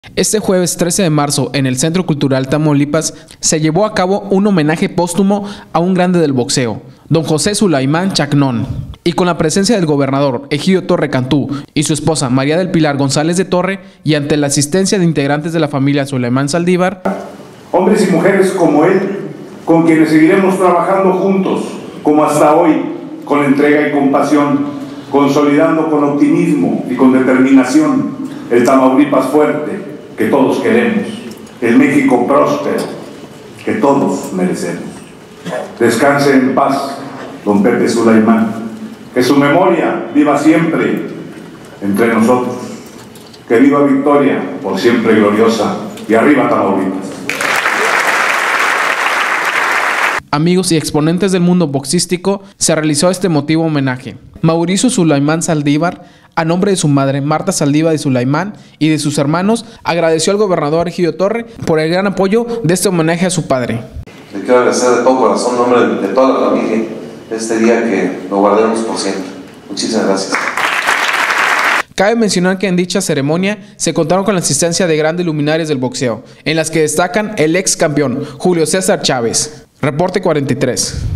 Este jueves 13 de marzo, en el Centro Cultural Tamaulipas, se llevó a cabo un homenaje póstumo a un grande del boxeo, don José Sulaimán Chacnón, y con la presencia del gobernador Egidio Torre Cantú y su esposa María del Pilar González de Torre, y ante la asistencia de integrantes de la familia Sulaimán Saldívar. Hombres y mujeres como él, con quienes seguiremos trabajando juntos, como hasta hoy, con entrega y compasión, consolidando con optimismo y con determinación el Tamaulipas fuerte que todos queremos, el México próspero que todos merecemos. Descanse en paz, don Pepe Sulaimán, que su memoria viva siempre entre nosotros, que viva Victoria por siempre gloriosa, y arriba Tamaulipas. Amigos y exponentes del mundo boxístico, se realizó este emotivo homenaje. Mauricio Sulaimán Saldívar, a nombre de su madre Marta Saldívar de Sulaimán y de sus hermanos, agradeció al gobernador Egidio Torre por el gran apoyo de este homenaje a su padre. Le quiero agradecer de todo corazón, en nombre de toda la familia, este día que lo guardemos por siempre. Muchísimas gracias. Cabe mencionar que en dicha ceremonia se contaron con la asistencia de grandes luminarias del boxeo, en las que destacan el ex campeón Julio César Chávez. Reporte 43.